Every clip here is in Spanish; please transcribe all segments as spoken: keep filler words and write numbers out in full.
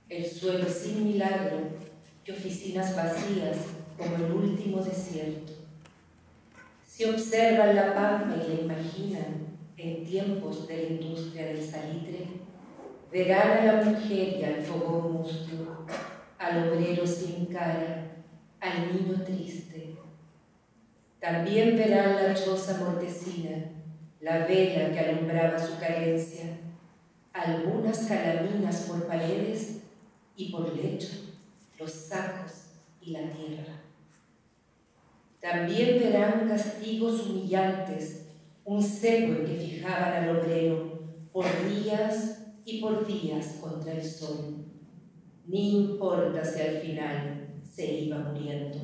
el suelo sin milagro y oficinas vacías como el último desierto. Si observan la pampa y la imaginan en tiempos de la industria del salitre, verán a la mujer y al fogón mustio, al obrero sin cara, al niño triste. También verán la choza mortecina, la vela que alumbraba su carencia, algunas calaminas por paredes y por lecho, los sacos y la tierra. También verán castigos humillantes, un cepo en que fijaban al obrero por días y por días contra el sol. Ni importa si al final se iba muriendo.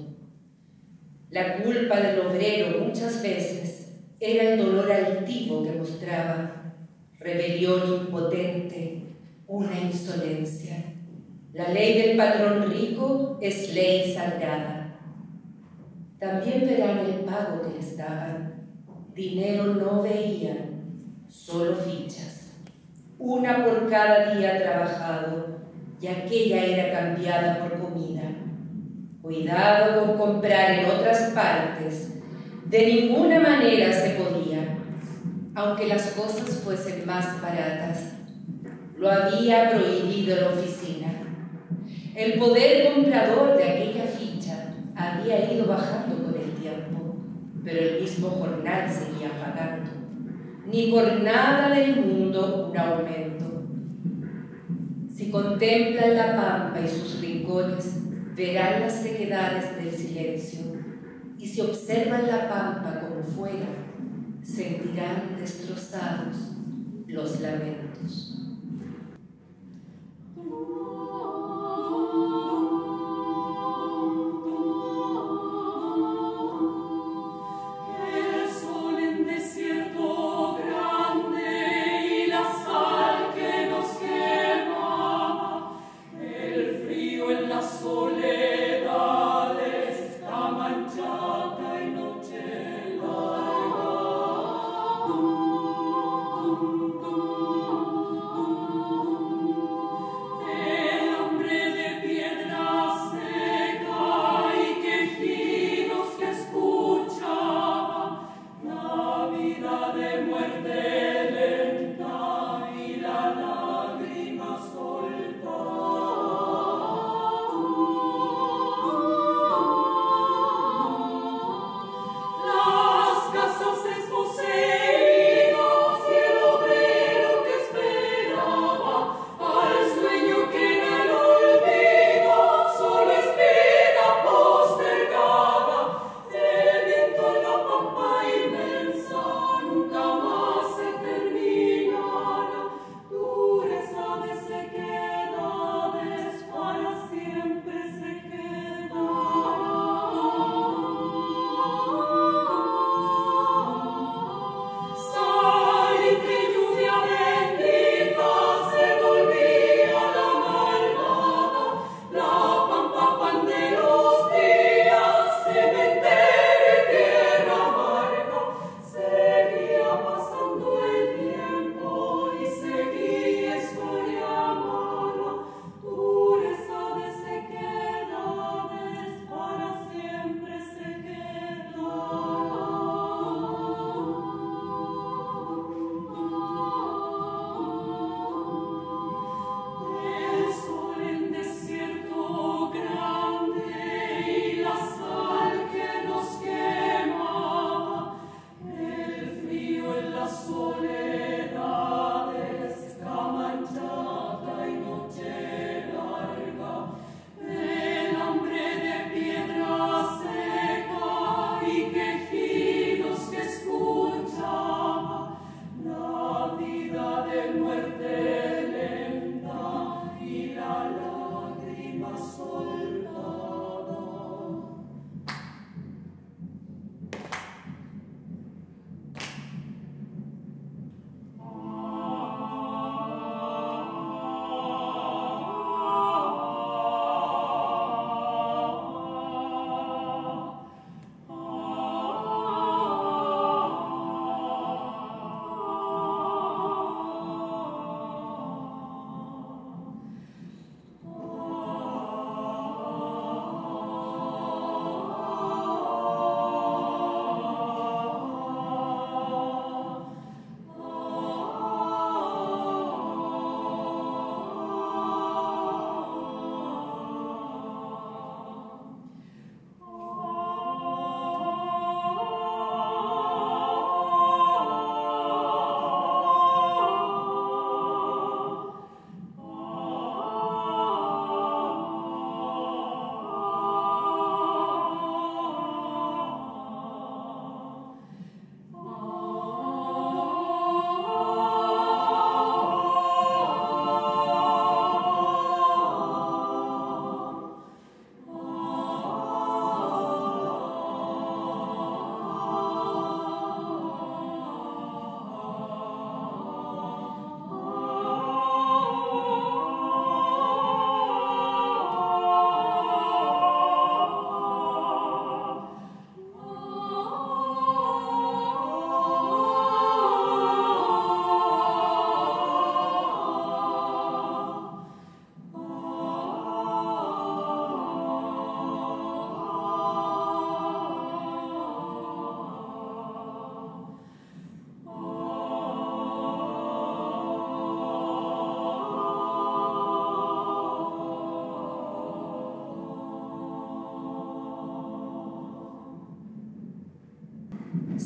La culpa del obrero muchas veces era el dolor altivo que mostraba, rebelión impotente, una insolencia. La ley del patrón rico es ley sagrada. También verán el pago que les daban. Dinero no veían, solo fichas. Una por cada día trabajado, y aquella era cambiada por comida. Cuidado con comprar en otras partes. De ninguna manera se podía, aunque las cosas fuesen más baratas. Lo había prohibido la oficina. El poder comprador de aquella ficha había ido bajando con el tiempo, pero el mismo jornal seguía pagando. Ni por nada del mundo un aumento. Si contemplan la pampa y sus rincones, verán las sequedades del silencio, y si observan la pampa como fuera, sentirán destrozados los lamentos. Thank you.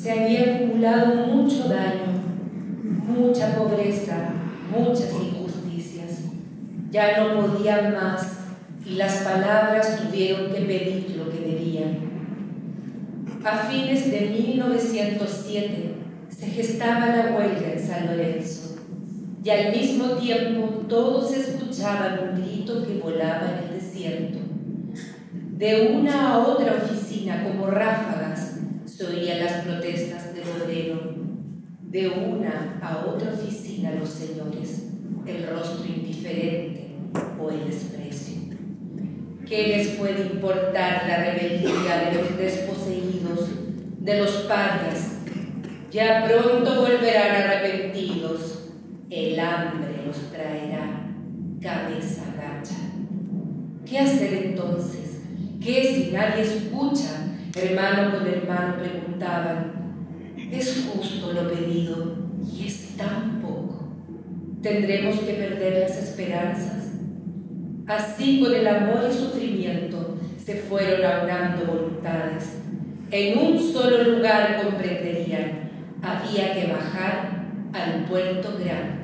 Se había acumulado mucho daño, mucha pobreza, muchas injusticias. Ya no podían más y las palabras tuvieron que pedir lo que debían. A fines de mil novecientos siete se gestaba la huelga en San Lorenzo y al mismo tiempo todos escuchaban un grito que volaba en el desierto. De una a otra oficina, como ráfagas, se oían las protestas del obrero. De una a otra oficina, los señores, el rostro indiferente o el desprecio. ¿Qué les puede importar la rebeldía de los desposeídos, de los parias? Ya pronto volverán arrepentidos. El hambre los traerá, cabeza gacha. ¿Qué hacer entonces? ¿Qué si nadie escucha? Hermano con hermano preguntaban. Es justo lo pedido y es tan poco. ¿Tendremos que perder las esperanzas? Así, con el amor y sufrimiento, se fueron aunando voluntades. En un solo lugar comprenderían, había que bajar al puerto grande.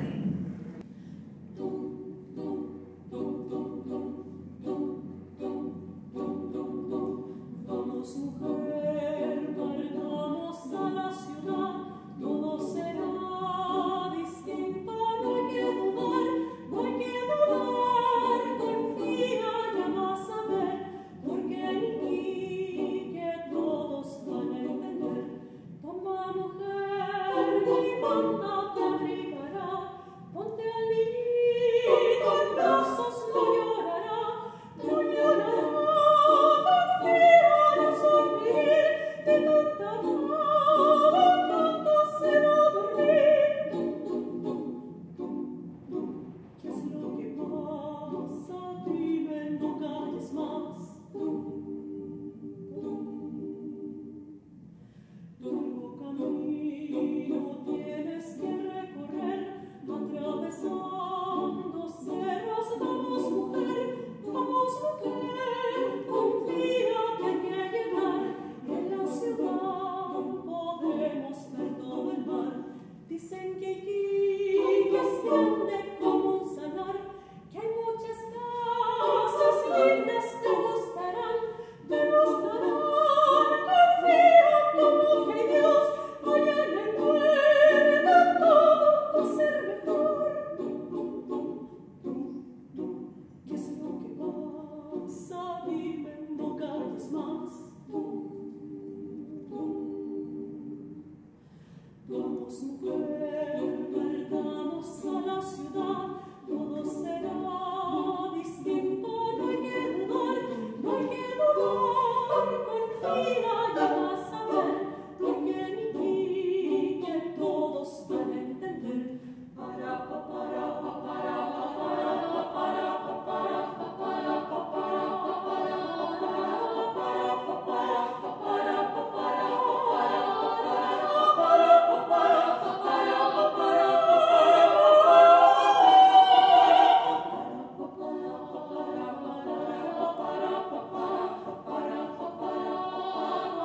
Vamos, mujer, partamos a la ciudad, todo será distinto, no hay que dudar, no hay que dudar, confía, ya vas a ver, porque en ti que todos van a entender. Toma, mujer, mi mano te abrigará, ponte al niñito en brazos, no llorará, no llorará, confía, no sonreír, de tanta amor, tanto se va a dormir. ¿Qué es lo que pasa? Dime, no calles más. Largo camino tienes que recorrer, atravesando cerros. Vamos, mujer, vamos, mujer, confía que hay que llegar. En la ciudad podemos ver todo el mar. Dicen que Iquique es grande como un salar, que hay muchas casas lindas, te gustarán, te gustarán. Confía como que Dios hoy en el pueda todo va a ser mejor. ¿Qué es lo que pasa? Dime, no calles más. Vamos, mujer, partamos a la ciudad, todo será distinto, no hay que dudar, no hay que dudar, confía, ya vas a ver, porque en ti que todos van a entender. Para, pa, para, pa, para, pa, para, pa, para, pa, para, pa, para, pa, para, pa, para, pa, para, pa, para, pa, para, pa, para. Para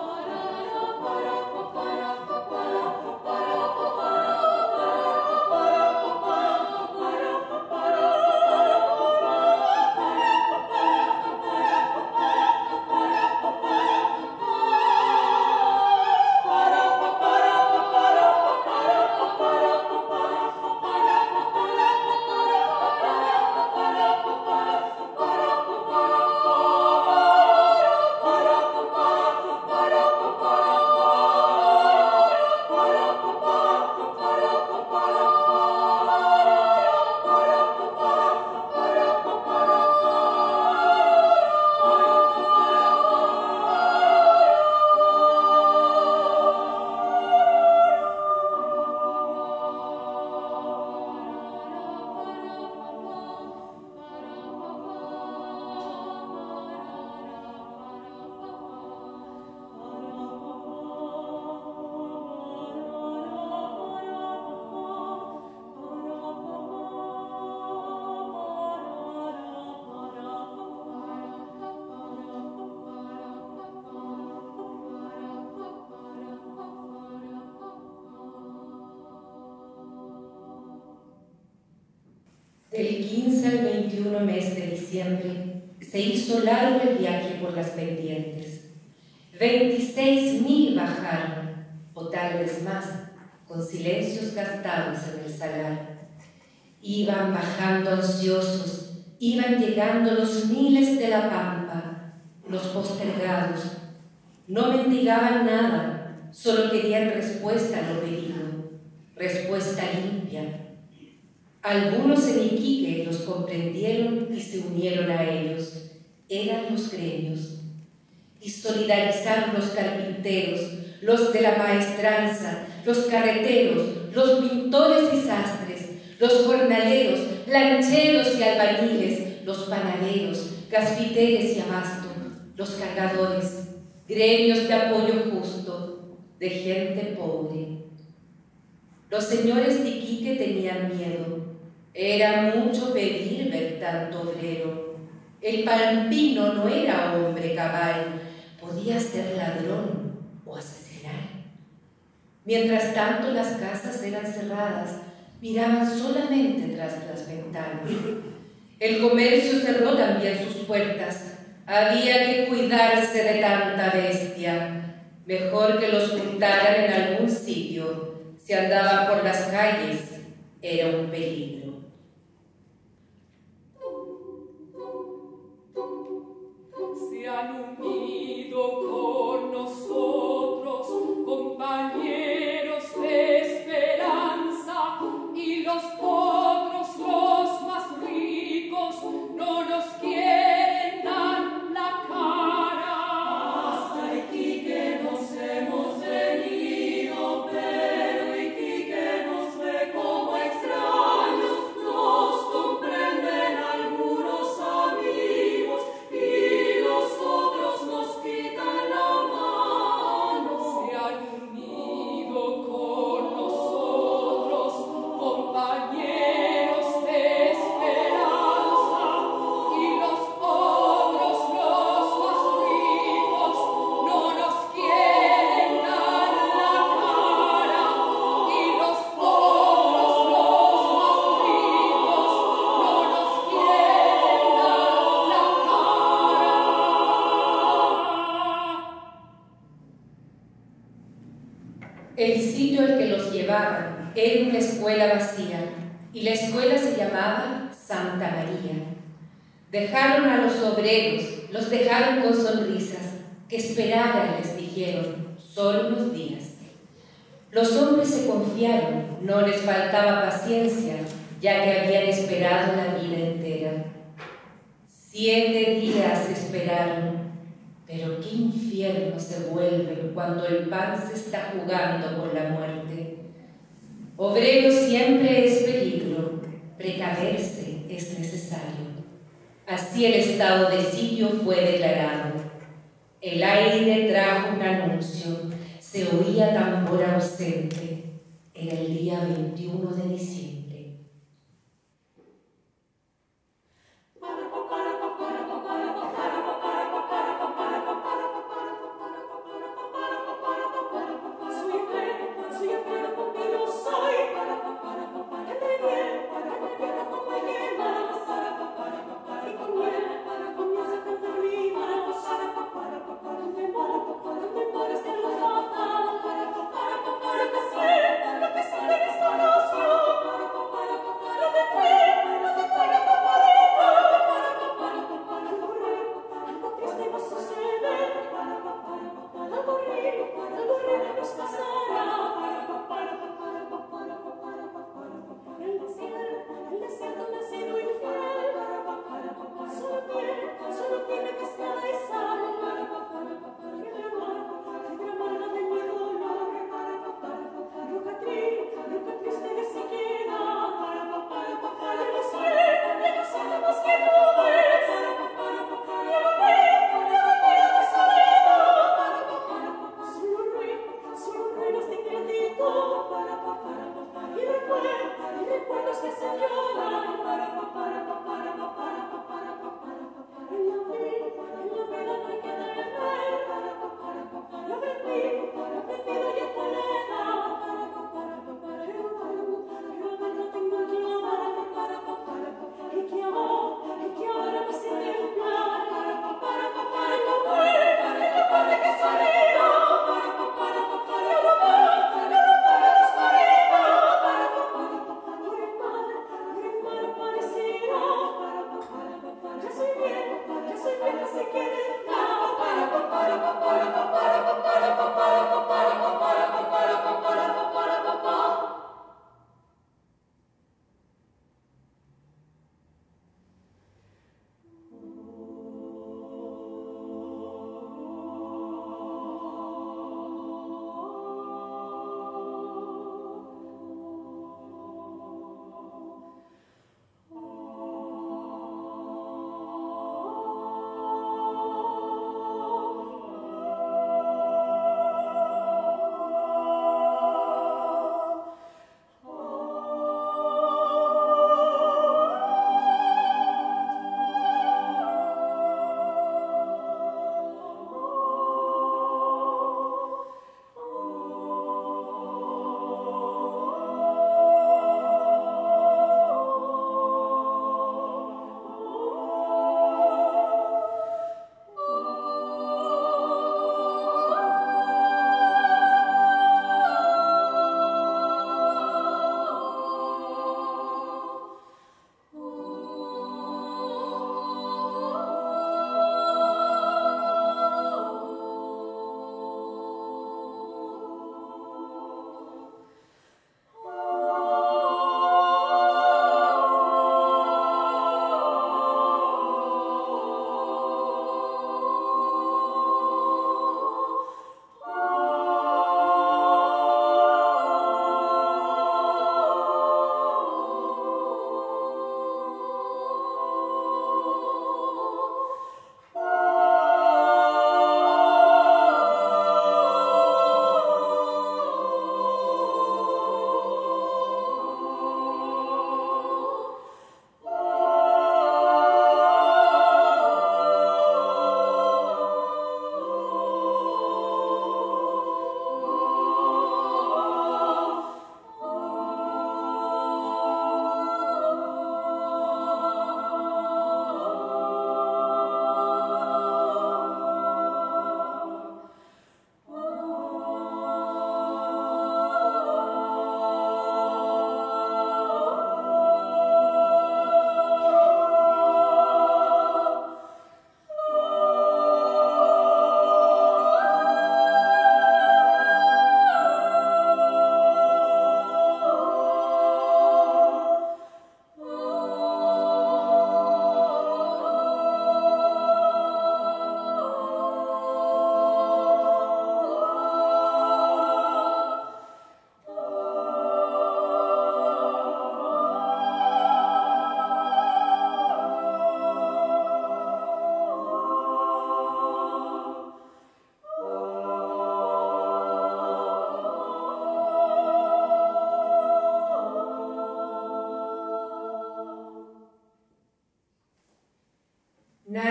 El quince al veintiuno mes de diciembre se hizo largo el viaje por las pendientes. Veintiséis mil bajaron, o tal vez más, con silencios gastados en el salar. Iban bajando ansiosos, iban llegando los miles de la pampa, los postergados. No mendigaban nada, solo querían respuesta a lo pedido, respuesta limpia. Algunos en Iquique los comprendieron y se unieron a ellos. Eran los gremios. Y solidarizaron los carpinteros, los de la maestranza, los carreteros, los pintores y sastres, los jornaleros, lancheros y albañiles, los panaderos, gasfiteres y abasto, los cargadores, gremios de apoyo justo, de gente pobre. Los señores de Iquique tenían miedo. Era mucho pedir ver tanto obrero. El palpino no era hombre cabal, podía ser ladrón o asesinar. Mientras tanto las casas eran cerradas, miraban solamente tras las ventanas. El comercio cerró también sus puertas. Había que cuidarse de tanta bestia. Mejor que los juntaran en algún sitio. Si andaban por las calles, era un peligro. Se han unido con nosotros, compañeros de esperanza, y los otros, los más ricos, no nos quieren dar la cara. Hasta Iquique nos hemos venido, pero Iquique nos ve como extraños, nos comprenden algunos amigos y los otros nos quitan la mano. Se han unido con nosotros, compañeros de esperanza, y los otros, los más ricos, no nos quieren dar la cara. Y los otros, los más ricos, no nos quieren dar la cara. El sitio al que los llevaban era una escuela vacía, y la escuela se llamaba Santa María. Dejaron a los obreros, los dejaron con sonrisas, que esperaran, les dijeron, solo unos días. Los hombres se confiaron, no les faltaba paciencia, ya que habían esperado la vida entera. Siete días esperaron, pero qué infierno se vuelve cuando el pan se está jugando con la muerte. Obrero siempre es peligro, precaverse es necesario. Así el estado de sitio fue declarado. El aire trajo un anuncio, se oía tambor ausente. Era el día veintiuno de diciembre. Para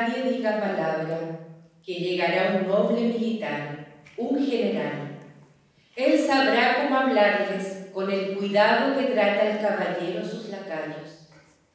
nadie diga palabra, que llegará un noble militar, un general. Él sabrá cómo hablarles con el cuidado que trata el caballero sus lacayos.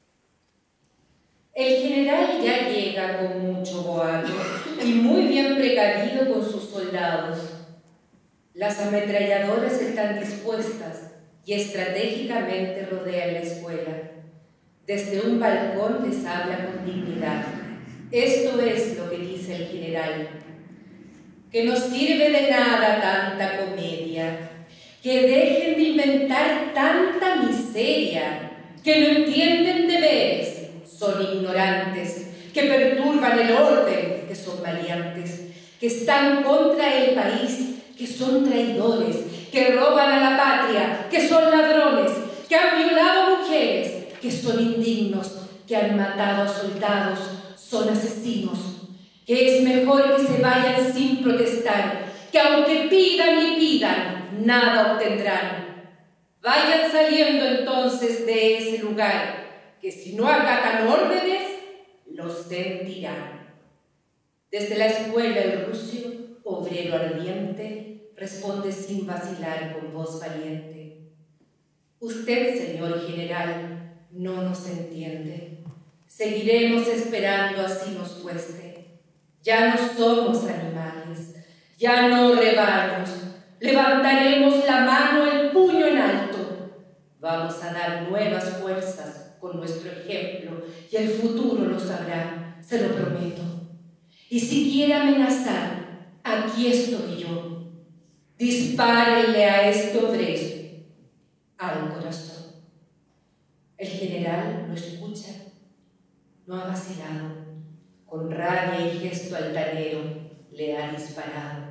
El general ya llega con mucho boato y muy bien precavido con sus soldados. Las ametralladoras están dispuestas y estratégicamente rodean la escuela. Desde un balcón les habla con dignidad. Esto es lo que dice el general: que no sirve de nada tanta comedia, que dejen de inventar tanta miseria, que no entienden deberes, son ignorantes, que perturban el orden, que son maleantes, que están contra el país, que son traidores, que roban a la patria, que son ladrones, que han violado mujeres, que son indignos, que han matado a soldados, son asesinos, que es mejor que se vayan sin protestar, que aunque pidan y pidan, nada obtendrán. Vayan saliendo entonces de ese lugar, que si no acatan órdenes, los sentirán. Desde la escuela el rucio, obrero ardiente, responde sin vacilar con voz valiente: usted, señor general, no nos entiende. Seguiremos esperando así nos cueste. Ya no somos animales, ya no rebaños. Levantaremos la mano, el puño en alto. Vamos a dar nuevas fuerzas con nuestro ejemplo y el futuro lo sabrá, se lo prometo. Y si quiere amenazar, aquí estoy yo. Dispárenle a este obrero al corazón. El general lo escucha, no ha vacilado, con rabia y gesto altanero le ha disparado.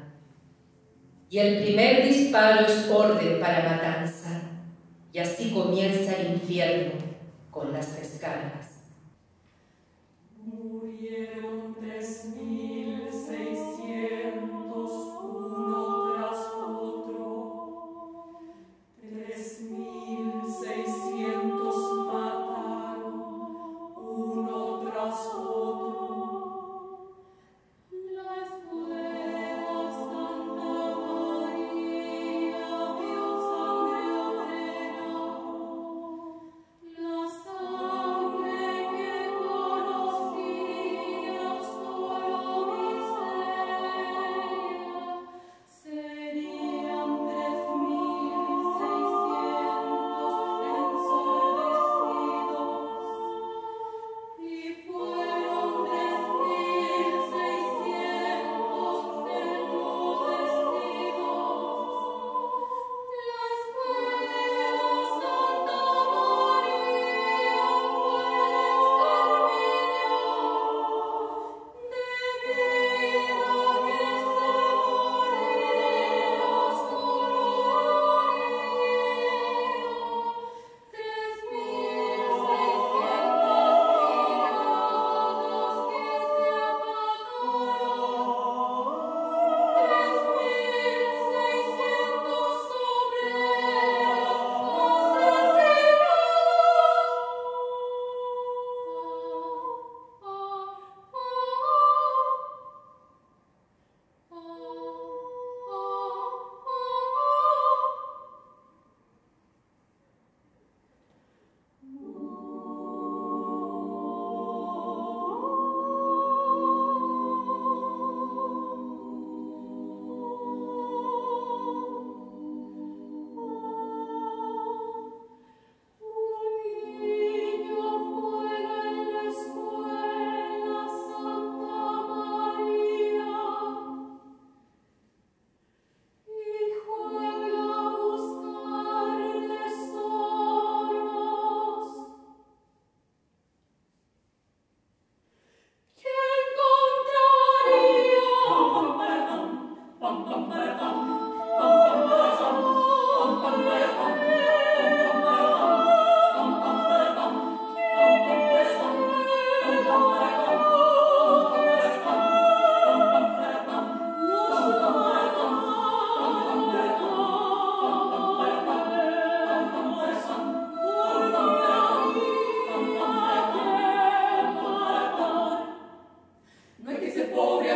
Y el primer disparo es orden para matanza, y así comienza el infierno con las descargas. Murieron tres mil seiscientos uno tras otro, tres mil seiscientos mataron uno tras otro. La escuela Santa María vio sangre obrera, la sangre que conocía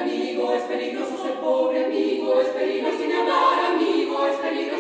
amigo, es peligroso ser pobre amigo, es peligroso señalar amigo, es peligroso.